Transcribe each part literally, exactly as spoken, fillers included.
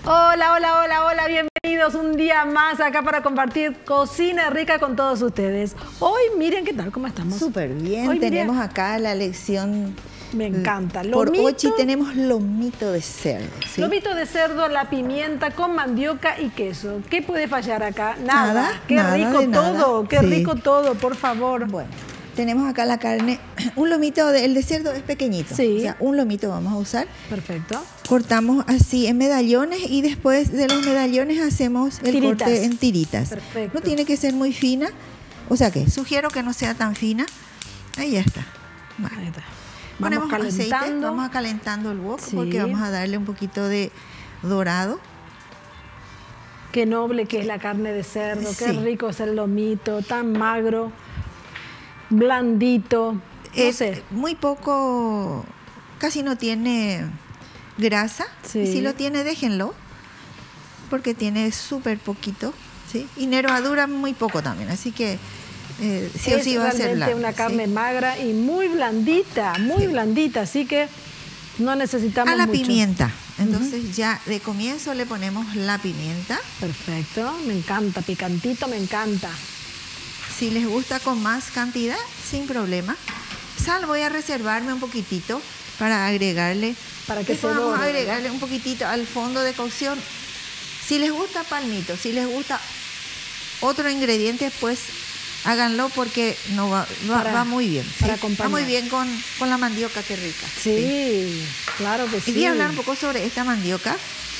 Hola, hola, hola, hola, bienvenidos un día más acá para compartir cocina rica con todos ustedes. Hoy, miren qué tal, ¿cómo estamos? Súper bien, Hoy, tenemos Miriam, acá la lección. me encanta. Por Lomito, Ochi tenemos lomito de cerdo, ¿sí? Lomito de cerdo, la pimienta con mandioca y queso. ¿Qué puede fallar acá? Nada. Nada, qué nada rico de nada. todo, qué Sí. rico todo, por favor. Bueno, tenemos acá la carne, un lomito, de, el de cerdo es pequeñito, Sí. o sea, un lomito vamos a usar. Perfecto. Cortamos así en medallones y después de los medallones hacemos el Tiritas. corte en tiritas. Perfecto. No tiene que ser muy fina, o sea que sugiero que no sea tan fina. Ahí ya está. Bueno. Ahí está. Ponemos Vamos aceite, calentando. vamos a calentando el wok Sí. porque vamos a darle un poquito de dorado. Qué noble que es la carne de cerdo, qué Sí. rico es el lomito, tan magro, blandito, no Es sé. muy poco, casi no tiene grasa. Sí. Y si lo tiene, déjenlo, porque tiene súper poquito, ¿sí? Y nervadura muy poco también, así que eh, sí o Es sí va a ser realmente largo, una carne ¿sí? magra y muy blandita, muy Sí. blandita, así que no necesitamos A la mucho. pimienta, entonces ya de comienzo le ponemos la pimienta. Perfecto, me encanta, picantito, me encanta. Si les gusta con más cantidad, sin problema. Sal voy a reservarme un poquitito para agregarle. Para que Después se vamos a dore, agregarle un poquitito al fondo de cocción. Si les gusta palmito, si les gusta otro ingrediente, pues háganlo porque no va, va, Para- va muy bien. ¿sí? para Va acompañar. muy bien con, con la mandioca, qué rica. Sí, claro que Y sí. voy a hablar un poco sobre esta mandioca,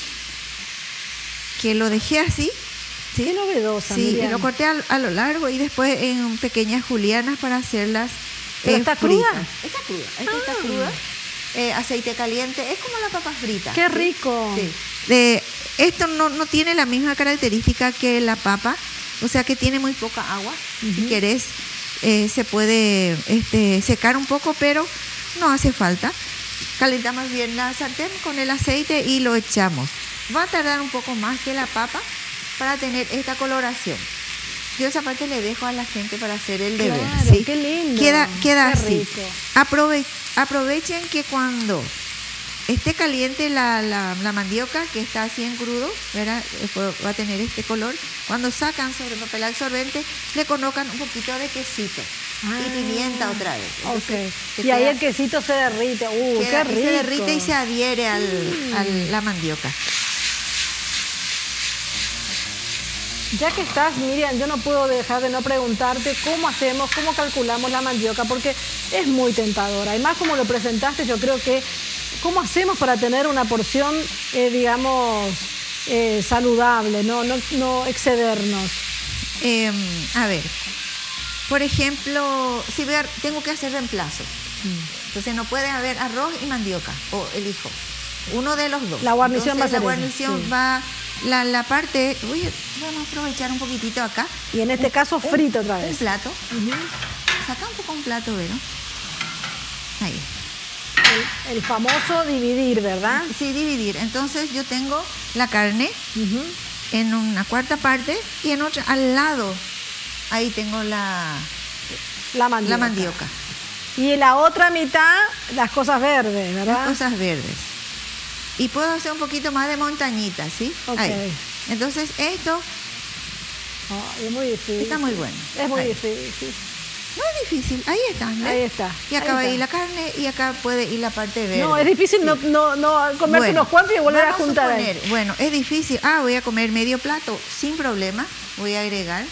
que lo dejé así. ¿sí? Qué novedosa, Sí, Miriam. lo corté a, a lo largo y después en pequeñas julianas para hacerlas ¿Pero eh, está fritas. cruda? Está cruda, esta Ah. está cruda. Eh, aceite caliente, es como la papa frita. Qué ¿sí? rico. Sí. De, esto no, no tiene la misma característica que la papa, o sea que tiene muy poca agua. Si querés, eh, se puede este, secar un poco, pero no hace falta. Calentamos bien la sartén con el aceite y lo echamos. Va a tardar un poco más que la papa para tener esta coloración. Yo esa parte le dejo a la gente para hacer el deber. Claro, ¿sí? qué lindo. Queda, queda Qué así. rico. Aprove- aprovechen que cuando esté caliente la, la, la mandioca, que está así en crudo, ¿verdad? Después va a tener este color. Cuando sacan sobre papel absorbente, le colocan un poquito de quesito Ah. y pimienta otra vez. Entonces, Ok. se Y ahí queda- el quesito se derrite. Uh, queda- qué y rico. se derrite y se adhiere al, Mm. a la mandioca. Ya que estás, Miriam, yo no puedo dejar de no preguntarte cómo hacemos, cómo calculamos la mandioca, porque es muy tentadora. Y más como lo presentaste, yo creo que cómo hacemos para tener una porción, eh, digamos, eh, saludable, no, no, no excedernos. Eh, a ver, por ejemplo, si voy a- tengo que hacer reemplazo, entonces no puede haber arroz y mandioca, o elijo uno de los dos. La guarnición Entonces, va a ser la esa, guarnición sí. va, la, la parte, uy, vamos a aprovechar un poquitito acá. Y en este caso Un- frito otra Un vez. plato, saca un poco un plato, ¿verdad? Ahí. El, el famoso dividir, ¿verdad? Sí, dividir. Entonces yo tengo la carne Ujú. en una cuarta parte y en otra, al lado, ahí tengo la, La mandioca. la mandioca. Y en la otra mitad, las cosas verdes, Las ¿verdad? cosas verdes. Y puedo hacer un poquito más de montañita, ¿sí? Ok. Ahí. Entonces esto Oh, es muy difícil. está muy bueno. Es muy Ahí. difícil. No es difícil, ahí está. ¿ves? Ahí está. Y acá ahí va a está. ir la carne y acá puede ir la parte verde. No, es difícil Sí. no, no, no comerte Bueno, unos cuantos y volver a vamos juntar ahí. suponer, bueno, es difícil. Ah, voy a comer medio plato, sin problema. Voy a agregar.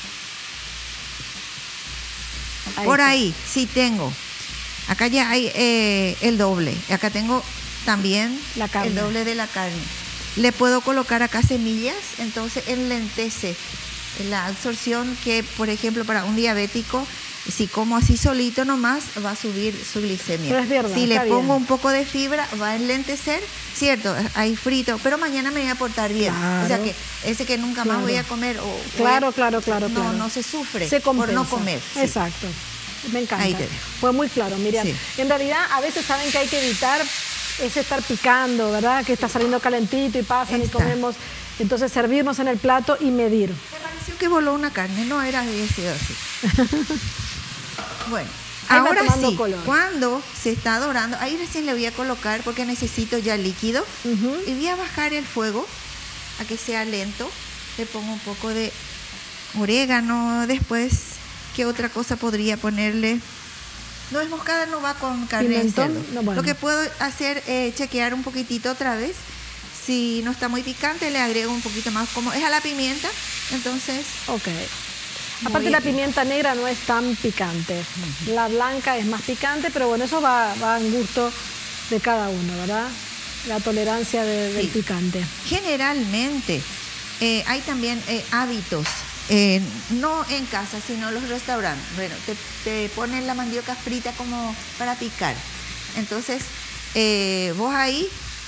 Ahí Por está. ahí, sí tengo. Acá ya hay eh, el doble. Acá tengo también La carne. el doble de la carne. Le puedo colocar acá semillas, entonces enlentece la absorción que, por ejemplo, para un diabético, si como así solito nomás, va a subir su glicemia. Pero es verdad, si le está pongo bien. un poco de fibra, va a enlentecer, cierto, hay frito, pero mañana me voy a portar bien. O sea Claro. que ese que nunca Claro. más voy a comer o voy a- Claro, claro, claro, no, claro. no se sufre Se por compensa. no comer. sí. Exacto. Me encanta. Ahí te dejo. Fue muy claro, Miriam. Sí. En realidad, a veces saben que hay que evitar ese estar picando, ¿verdad? Que está saliendo calentito y pasan y Está. comemos. Entonces, servirnos en el plato y medir. Me pareció que voló una carne, no era de sido así. Bueno, Ahí va ahora tomando sí, color. cuando se está dorando, ahí recién le voy a colocar porque necesito ya líquido Ujú. y voy a bajar el fuego a que sea lento. Le pongo un poco de orégano. Después, ¿qué otra cosa podría ponerle? Nuez moscada no va con carne de cerdo. No, bueno. Lo que puedo hacer es eh, chequear un poquitito otra vez. Si no está muy picante, le agrego un poquito más. Como es a la pimienta, entonces... Ok. Aparte bien. La pimienta negra no es tan picante. Uh-huh. La blanca es más picante, pero bueno, eso va, va en gusto de cada uno, ¿verdad? La tolerancia de, del sí. picante. Generalmente eh, hay también eh, hábitos, eh, no en casa, sino en los restaurantes. Bueno, te, te ponen la mandioca frita como para picar. Entonces, eh, vos ahí,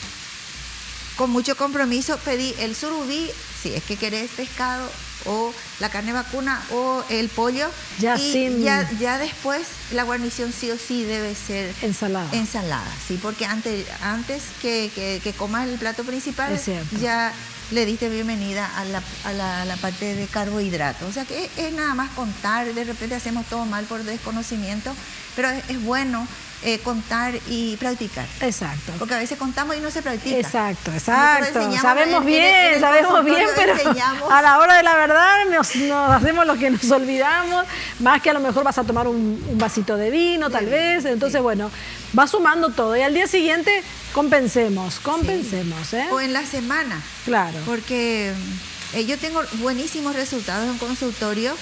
con mucho compromiso, pedí el surubí, si es que querés pescado, o la carne vacuna o el pollo. Ya, y sin... ya, ya después la guarnición sí o sí debe ser ensalada. Ensalada, sí, porque antes, antes que, que, que comas el plato principal, ya le diste bienvenida a la, a la, a la parte de carbohidratos. O sea que es, es nada más contar, de repente hacemos todo mal por desconocimiento, pero es, es bueno Eh, contar y practicar. Exacto. Porque a veces contamos y no se practica. Exacto, exacto. Sabemos en, bien, en el, en el sabemos bien, pero enseñamos. A la hora de la verdad nos, nos hacemos lo que nos olvidamos, más que a lo mejor vas a tomar un, un vasito de vino, de tal vino, vez. Entonces, sí. bueno, va sumando todo. Y al día siguiente, compensemos, compensemos. Sí. ¿eh? O en la semana. Claro. Porque eh, yo tengo buenísimos resultados en consultorio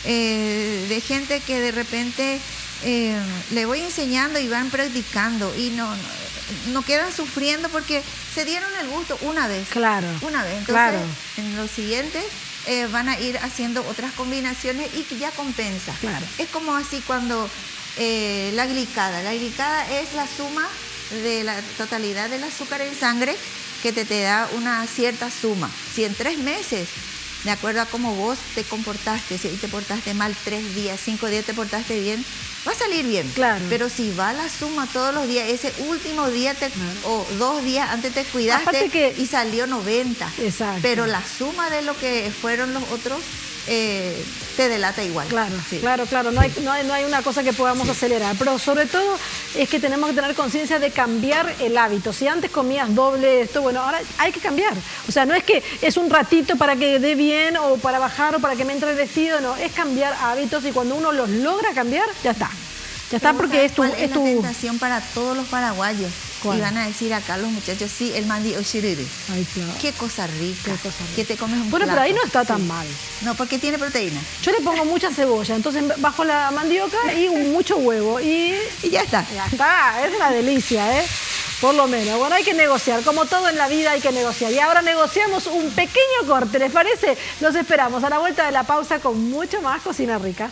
eh, de gente que de repente... Eh, le voy enseñando y van practicando y no, no, no quedan sufriendo porque se dieron el gusto una vez. Claro. Una vez. Entonces, claro. en los siguientes eh, van a ir haciendo otras combinaciones y que ya compensa. Claro. Es como así cuando eh, la glicada. La glicada es la suma de la totalidad del azúcar en sangre que te, te da una cierta suma. Si en tres meses, de acuerdo a cómo vos te comportaste, si te portaste mal tres días, cinco días te portaste bien, va a salir bien. Claro. Pero si va la suma todos los días, ese último día te, claro. o dos días antes te cuidaste que... y salió noventa. Exacto. Pero la suma de lo que fueron los otros eh, te delata igual. Claro, sí. claro, claro. No, sí. hay, no, hay, no hay una cosa que podamos sí. acelerar. Pero sobre todo es que tenemos que tener conciencia de cambiar el hábito. Si antes comías doble esto, bueno, ahora hay que cambiar. O sea, no es que es un ratito para que dé bien o para bajar o para que me entre el vestido, no. Es cambiar hábitos y cuando uno los logra cambiar, ya está. Ya está porque es tu... ¿Cuál es, es la tu... tentación para todos los paraguayos? ¿Cuál? Y van a decir acá los muchachos, sí, el mandi oshiriri. Ay, claro. Qué cosa rica. Qué cosa rica. Que te comes un Bueno, plato. pero ahí no está tan sí. mal. No, porque tiene proteína. Yo le pongo mucha cebolla, entonces bajo la mandioca y mucho huevo. Y, y ya está. Ya está, es una delicia, ¿eh? Por lo menos. Bueno, hay que negociar. Como todo en la vida hay que negociar. Y ahora negociamos un pequeño corte, ¿les parece? Los esperamos a la vuelta de la pausa con mucho más Cocina Rica.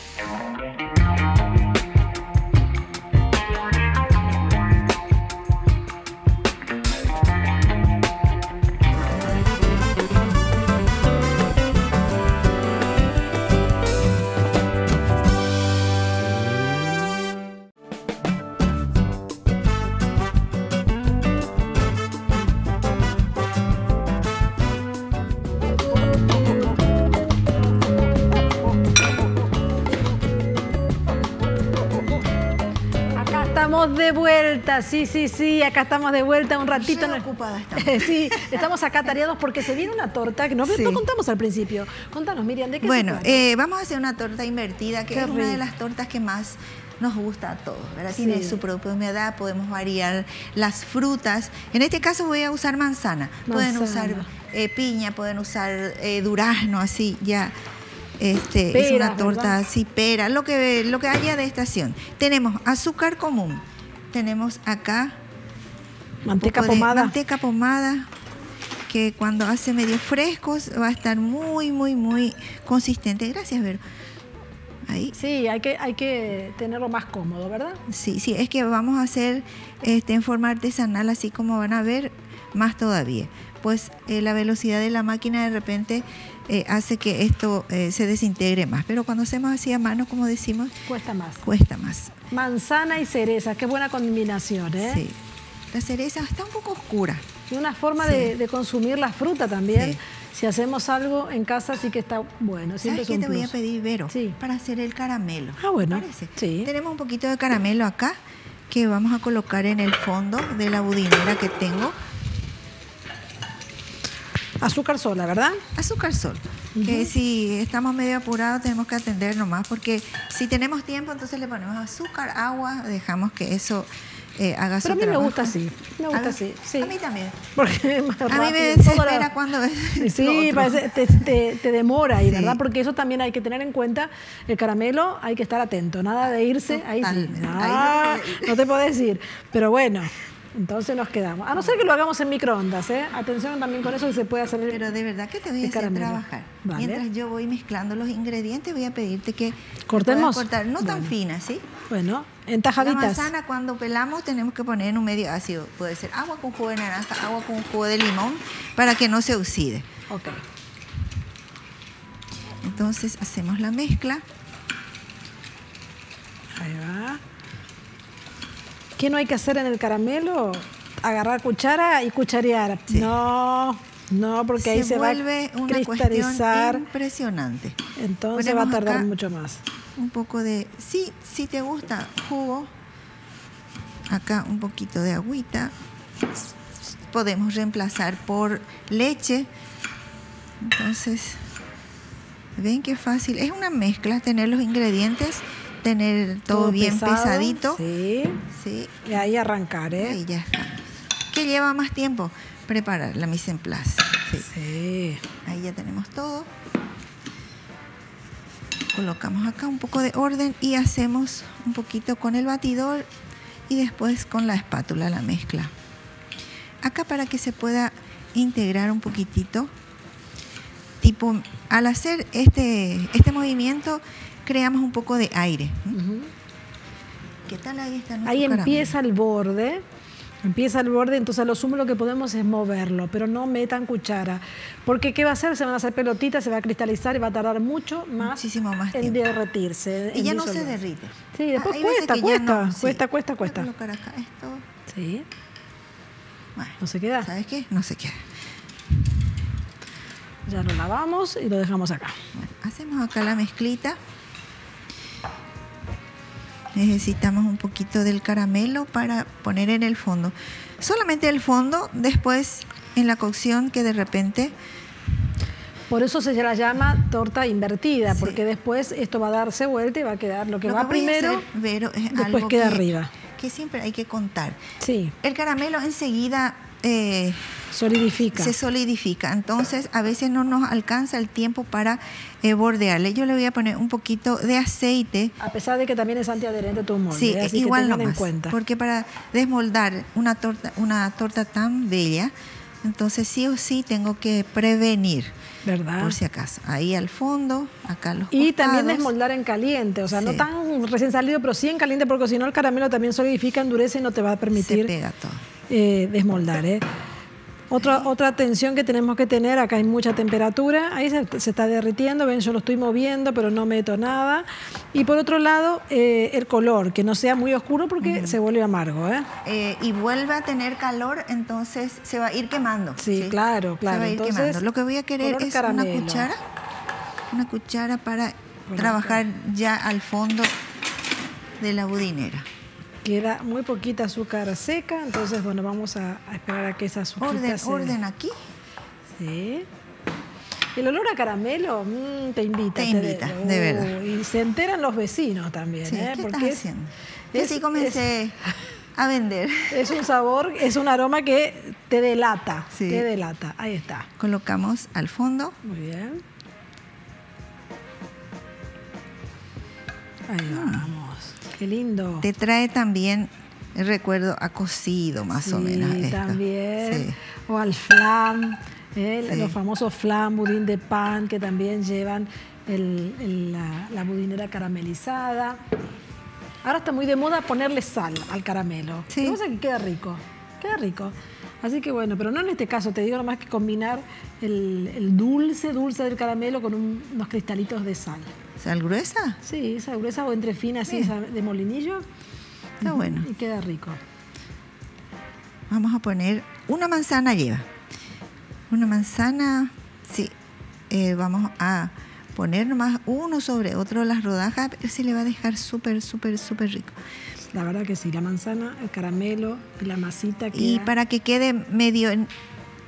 Estamos de vuelta, sí, sí, sí, acá estamos de vuelta un ratito. Muy ocupada estamos. Sí, estamos acá tareados porque se viene una torta que no, sí. no contamos al principio. Contanos, Miriam, ¿de qué Bueno, se trata? Eh, vamos a hacer una torta invertida, que qué es rico. Una de las tortas que más nos gusta a todos, ¿verdad? Sí. Tiene su propia humedad, podemos variar las frutas. En este caso voy a usar manzana. manzana. Pueden usar eh, piña, pueden usar eh, durazno, así ya... Este, Pera, es una torta ¿verdad? así, pera, lo que, lo que haya de estación. Tenemos azúcar común, tenemos acá manteca pomada. Manteca pomada, que cuando hace medio frescos va a estar muy, muy, muy consistente. Gracias, Vero. Ahí. Sí, hay que, hay que tenerlo más cómodo, ¿verdad? Sí, sí, es que vamos a hacer este, en forma artesanal, así como van a ver, más todavía. Pues eh, la velocidad de la máquina de repente eh, hace que esto eh, se desintegre más. Pero cuando hacemos así a mano, como decimos... Cuesta más. Cuesta más. Manzana y cereza, qué buena combinación, ¿eh? Sí. La cereza está un poco oscura. Y una forma sí. de, de consumir la fruta también. Sí. Si hacemos algo en casa sí que está bueno. ¿Sabes qué te voy a pedir, Vero? Sí. Para hacer el caramelo. Ah, bueno. ¿Parece? Sí. Tenemos un poquito de caramelo acá que vamos a colocar en el fondo de la budinera que tengo. Azúcar sola, ¿verdad? Azúcar sola. Uh-huh. Que si estamos medio apurados tenemos que atender nomás, porque si tenemos tiempo entonces le ponemos azúcar, agua, dejamos que eso eh, haga Pero su a mí trabajo. me gusta así, me gusta a así. Sí. A mí también. Porque más a rápido, mí me desespera la... cuando ves Sí, parece, te, te, te demora ahí, sí. ¿verdad? Porque eso también hay que tener en cuenta. El caramelo hay que estar atento, nada de irse. Ahí sí. Ah, ahí no, te no te puedo decir. Pero bueno, entonces nos quedamos. A no ser que lo hagamos en microondas, ¿eh? Atención también con eso, que se puede hacer. El, Pero de verdad que te voy a hacer caramelo. trabajar. Vale. Mientras yo voy mezclando los ingredientes, voy a pedirte que cortemos. Cortar, no bueno. tan finas, ¿sí? Bueno, en tajaditas. La manzana cuando pelamos tenemos que poner en un medio ácido. Puede ser agua con jugo de naranja, agua con jugo de limón, para que no se oxide. Ok. Entonces hacemos la mezcla. Ahí va. ¿Qué no hay que hacer en el caramelo? Agarrar cuchara y cucharear. Sí. No, no, porque se ahí se vuelve va a una cristalizar. Impresionante. Entonces Ponemos va a tardar mucho más. Un poco de, sí, si te gusta jugo, acá un poquito de agüita. Podemos reemplazar por leche. Entonces, ven qué fácil. Es una mezcla tener los ingredientes, tener todo, todo bien pesado, pesadito. Sí. Sí. Y ahí arrancar, ¿eh? Ahí ya está. ¿Qué lleva más tiempo? Preparar la mise en place. Sí. Sí. Ahí ya tenemos todo. Colocamos acá un poco de orden y hacemos un poquito con el batidor y después con la espátula la mezcla. Acá para que se pueda integrar un poquitito, tipo al hacer este, este movimiento creamos un poco de aire. Uh-huh. ¿Qué tal ahí está nuestro Ahí caramelo? Empieza el borde. Empieza el borde, entonces lo sumo lo que podemos es moverlo, pero no metan cuchara. Porque ¿qué va a hacer? Se van a hacer pelotitas, se va a cristalizar y va a tardar mucho más, Muchísimo más en tiempo. derretirse. Y en ya disolver. no se derrite. Sí, después ah, cuesta, cuesta, no, sí. cuesta, cuesta, cuesta. Voy a colocar acá esto. Sí. Bueno, no se queda. ¿Sabes qué? No se queda. Ya lo lavamos y lo dejamos acá. Bueno, hacemos acá la mezclita. Necesitamos un poquito del caramelo para poner en el fondo. Solamente el fondo, después en la cocción que de repente... Por eso se la llama torta invertida, sí. Porque después esto va a darse vuelta y va a quedar lo que lo va que primero, hacer, Vero, es después algo queda que, arriba. Que siempre hay que contar. Sí. El caramelo enseguida... Eh, solidifica. Se solidifica. Entonces, a veces no nos alcanza el tiempo para eh, bordearle. Yo le voy a poner un poquito de aceite. A pesar de que también es antiadherente tu molde. Sí, así igual que tengan nomás, en cuenta. porque para desmoldar una torta, una torta tan bella, entonces sí o sí tengo que prevenir. ¿Verdad? Por si acaso. Ahí al fondo, acá los Y costados. también desmoldar en caliente, o sea, sí. No tan recién salido, pero sí en caliente, porque si no el caramelo también solidifica, endurece y no te va a permitir se pega todo. Eh, desmoldar, ¿eh? Otra, otra atención que tenemos que tener, acá hay mucha temperatura, ahí se, se está derritiendo, ven, yo lo estoy moviendo, pero no meto nada. Y por otro lado, eh, el color, que no sea muy oscuro porque uh-huh. se vuelve amargo, ¿eh? Eh, y vuelve a tener calor, entonces se va a ir quemando. Sí, sí. claro, claro. Se va a ir entonces, quemando. Lo que voy a querer es caramelo. una cuchara, una cuchara para bueno, trabajar okay. ya al fondo de la budinera. Queda muy poquita azúcar seca, entonces bueno, vamos a, a esperar a que esa azúcar orden, se... orden aquí. Sí. El olor a caramelo mmm, te invita. Te invita, te, de verdad. Uh, y se enteran los vecinos también. Sí, ¿eh? ¿qué Porque estás es, haciendo? Es, así comencé es, a vender. Es un sabor, es un aroma que te delata, sí. te delata. Ahí está. Colocamos al fondo. Muy bien. Ahí vamos. Qué lindo. Te trae también el recuerdo a cocido, más sí, o menos. Esto. También. Sí. O al flan, ¿eh? Sí. Los famosos flan, budín de pan, que también llevan el, el, la, la budinera caramelizada. Ahora está muy de moda ponerle sal al caramelo. Sí. Lo que pasa es que queda rico. Queda rico. Así que bueno, pero no en este caso, te digo nomás que combinar el, el dulce, dulce del caramelo con un, unos cristalitos de sal. ¿Sal gruesa? Sí, sal gruesa o entre fina, así, esa de molinillo. Está bueno. Y queda rico. Vamos a poner una manzana lleva. Una manzana, sí. Eh, vamos a poner nomás uno sobre otro las rodajas, pero sí le va a dejar súper, súper, súper rico. La verdad que sí, la manzana, el caramelo y la masita. Queda... Y para que quede medio en,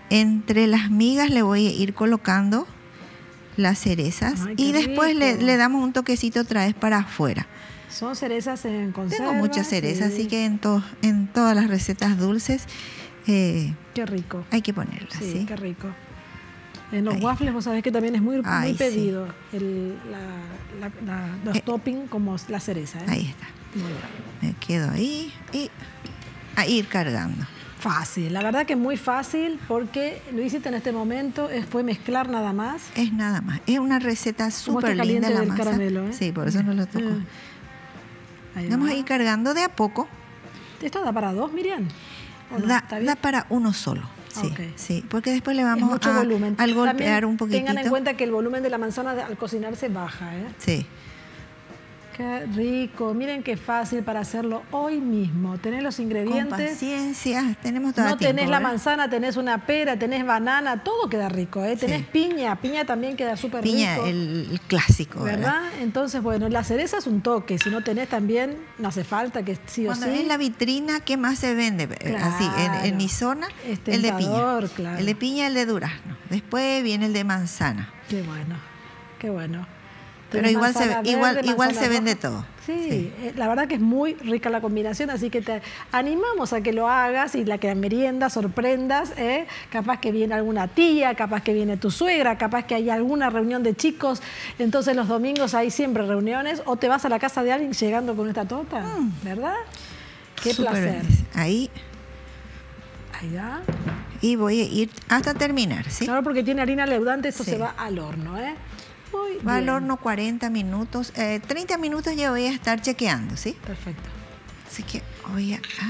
entre las migas le voy a ir colocando las cerezas. Ay, y después le, le damos un toquecito otra vez para afuera. Son cerezas en conserva. Tengo muchas cerezas, sí. así que en, to, en todas las recetas dulces eh, qué rico. Hay que ponerlas. Sí, ¿sí? qué rico. En los Ahí. waffles vos sabés que también es muy, Ay, muy pedido sí. el, la, la, la, los eh, toppings como la cereza. ¿eh? Ahí está. Muy bien. Me quedo ahí y a ir cargando. Fácil, la verdad que es muy fácil porque lo hiciste en este momento, es, fue mezclar nada más. Es nada más. Es una receta súper linda la del masa. caramelo, ¿eh? Sí, por eso no lo toco. Eh. Ahí Vamos va. a ir cargando de a poco. ¿Esto da para dos, Miriam? ¿O no? Da, ¿Está bien? da para uno solo. Sí, Okay. sí, porque después le Es vamos mucho a, volumen. al golpear También un poquitito. tengan en cuenta que el volumen de la manzana al cocinarse baja, ¿eh? Sí. Qué rico, miren qué fácil para hacerlo hoy mismo. Tenés los Con ingredientes. paciencia, tenemos todo No el tiempo. tenés la ¿eh? manzana, tenés una pera, tenés banana, todo queda rico, ¿eh? Tenés Sí. piña, piña también queda súper rico. Piña, el, el clásico, ¿verdad? ¿Verdad? Entonces, bueno, la cereza es un toque. Si no tenés también, no hace falta que sí o Cuando sí. es la vitrina, ¿qué más se vende? Claro. Así, en, en mi zona, Es el de piña. tentador, claro. El de piña, el de durazno. Después viene el de manzana. Qué bueno, qué bueno. Pero Tenés igual se, manzana verde, igual, igual manzana se vende roja. todo. Sí, Sí. eh, la verdad que es muy rica la combinación, así que te animamos a que lo hagas y la que merienda sorprendas, ¿eh? Capaz que viene alguna tía, capaz que viene tu suegra, capaz que hay alguna reunión de chicos, entonces los domingos hay siempre reuniones, o te vas a la casa de alguien llegando con esta torta, Mm. ¿verdad? Qué Súper placer. bien. Ahí, Ahí va. y voy a ir hasta terminar, ¿sí? Claro, porque tiene harina leudante, esto Sí. se va al horno, ¿eh? Muy Va al bien. horno cuarenta minutos, eh, treinta minutos ya voy a estar chequeando, ¿sí? Perfecto. Así que voy a... ah.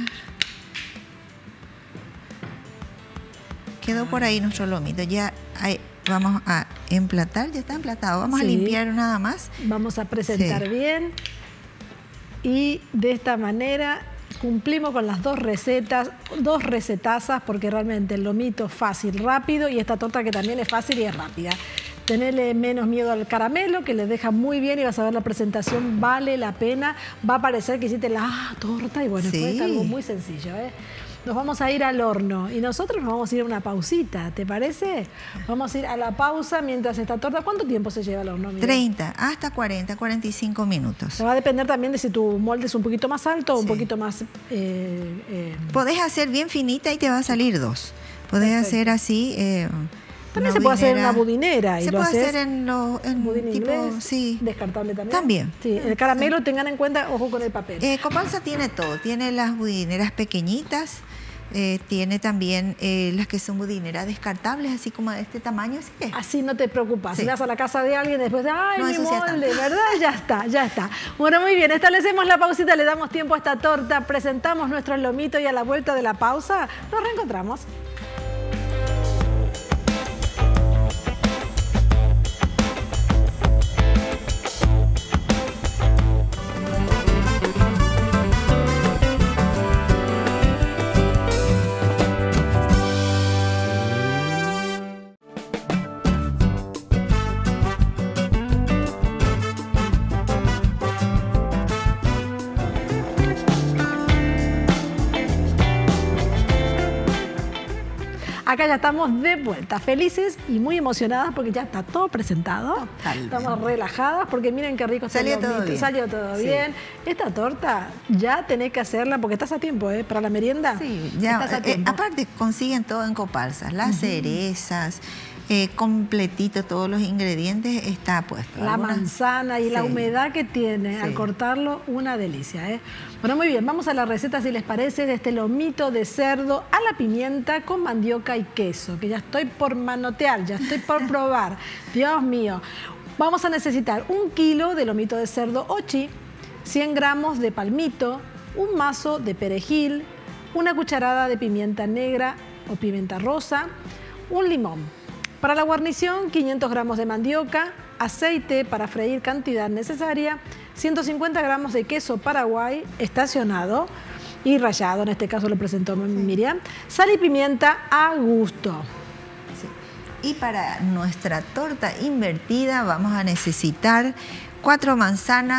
Quedó por ahí nuestro lomito, ya hay- vamos a emplatar, ya está emplatado, vamos Sí. a limpiar nada más. Vamos a presentar Sí. bien y de esta manera cumplimos con las dos recetas, dos recetazas, porque realmente el lomito es fácil, rápido, y esta torta que también es fácil y es rápida. Tenerle menos miedo al caramelo, que les deja muy bien, y vas a ver la presentación, vale la pena. Va a parecer que hiciste la ah, torta y bueno, Sí. fue algo muy sencillo, ¿eh? Nos vamos a ir al horno y nosotros nos vamos a ir a una pausita, ¿te parece? Vamos a ir a la pausa mientras esta torta... ¿Cuánto tiempo se lleva al horno, Miguel? treinta hasta cuarenta, cuarenta y cinco minutos. Se va a depender también de si tu molde es un poquito más alto o un Sí. poquito más... eh, eh, Podés hacer bien finita y te va a salir dos. Podés Perfecto. hacer así... eh, también una se puede hacer en budinera. una budinera y Se lo puede haces hacer en los... En budín tipo, inglés, sí. descartable también. También. Sí, el caramelo tengan en cuenta, ojo con el papel. Eh, Copalsa tiene todo. Tiene las budineras pequeñitas. Eh, tiene también eh, las que son budineras descartables, así como de este tamaño. Así que Así no te preocupas. Sí. Si vas a la casa de alguien después de, ay, No mi ensucias molde, tanto. ¿verdad? Ya está, ya está. Bueno, muy bien, establecemos la pausita, le damos tiempo a esta torta, presentamos nuestro lomito y a la vuelta de la pausa nos reencontramos. Acá ya estamos de vuelta, felices y muy emocionadas porque ya está todo presentado. Totalmente. Estamos relajadas porque miren qué rico está el Salió todo lomito. bien. Salió todo Sí. bien. Esta torta ya tenés que hacerla porque estás a tiempo, ¿eh? Para la merienda. sí, ya, Estás a eh, tiempo. aparte consiguen todo en Copalsa. Las cerezas, eh, completito, todos los ingredientes está puesto. La Algunas- manzana y la sí. humedad que tiene al Sí. cortarlo, una delicia, ¿eh? Bueno, muy bien, vamos a la receta, si les parece, de este lomito de cerdo a la pimienta con mandioca y queso, que ya estoy por manotear, ya estoy por probar. Dios mío. Vamos a necesitar un kilo de lomito de cerdo ochi, cien gramos de palmito, un mazo de perejil, una cucharada de pimienta negra o pimienta rosa, un limón. Para la guarnición, quinientos gramos de mandioca, aceite para freír cantidad necesaria, ciento cincuenta gramos de queso paraguay estacionado y rallado, en este caso lo presentó Miriam, sal y pimienta a gusto. Sí. Y para nuestra torta invertida vamos a necesitar cuatro manzanas,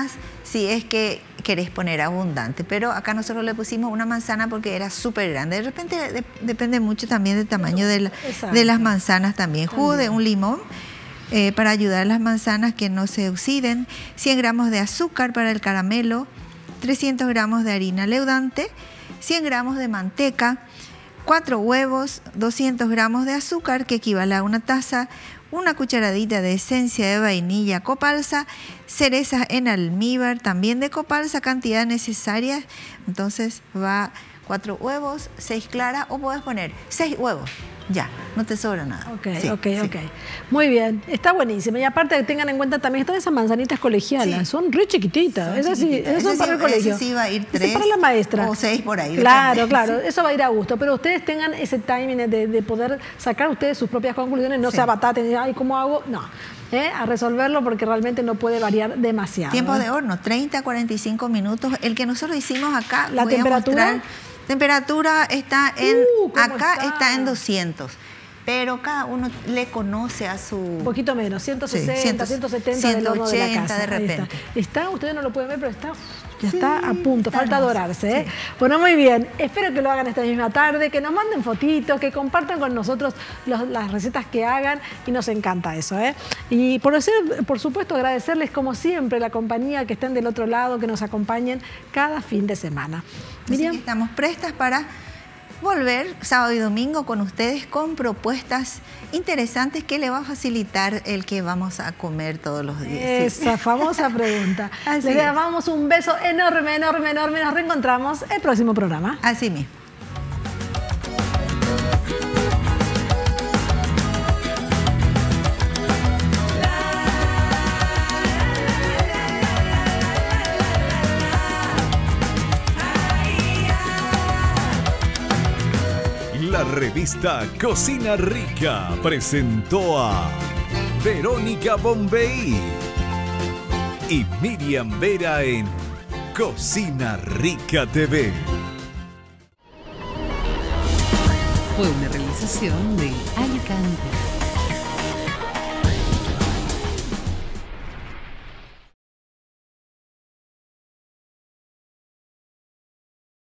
si es que querés poner abundante. Pero acá nosotros le pusimos una manzana porque era súper grande. De repente de, depende mucho también del tamaño de, la, de las manzanas también. Jugo también. de un limón eh, para ayudar a las manzanas que no se oxiden. cien gramos de azúcar para el caramelo. trescientos gramos de harina leudante. cien gramos de manteca. cuatro huevos. doscientos gramos de azúcar, que equivale a una taza. Una cucharadita de esencia de vainilla copalsa, cerezas en almíbar también de copalsa, cantidad necesaria. Entonces va cuatro huevos, seis claras, o puedes poner seis huevos. Ya, no te sobra nada. Ok, sí, ok, sí. ok. Muy bien, está buenísimo. Y aparte tengan en cuenta también todas esas manzanitas colegialas, sí. son re chiquititas. Son esas sí, esas son para el colegio. Eso sí va a ir tres para la maestra. O seis por ahí. Claro, depende. claro, sí. eso va a ir a gusto. Pero ustedes tengan ese timing de, de poder sacar ustedes sus propias conclusiones, no sí. se abataten y ay, ¿cómo hago? No. ¿Eh? A resolverlo porque realmente no puede variar demasiado. Tiempo ¿eh? de horno, treinta a cuarenta y cinco minutos. El que nosotros hicimos acá, ¿La voy temperatura? A mostrar. Temperatura está en, uh, acá está? está en doscientos. Pero cada uno le conoce a su... Un poquito menos, ciento sesenta, sí, cien, ciento setenta ciento ochenta del horno de la casa. De repente. Está. está, ustedes no lo pueden ver, pero está, ya sí, está a punto, está falta hermoso. dorarse. ¿eh? Sí. Bueno, muy bien, espero que lo hagan esta misma tarde, que nos manden fotitos, que compartan con nosotros los, las recetas que hagan y nos encanta eso. ¿eh? Y por, decir, por supuesto agradecerles como siempre la compañía, que estén del otro lado, que nos acompañen cada fin de semana. Miriam, estamos prestas para volver sábado y domingo con ustedes con propuestas interesantes que le va a facilitar el que vamos a comer todos los días. Esa sí. famosa pregunta. Así Les damos un beso enorme, enorme, enorme. Nos reencontramos el próximo programa. Así mismo. La revista Cocina Rica presentó a Verónica Bombey y Miriam Vera en Cocina Rica T V. Fue una realización de Alicante.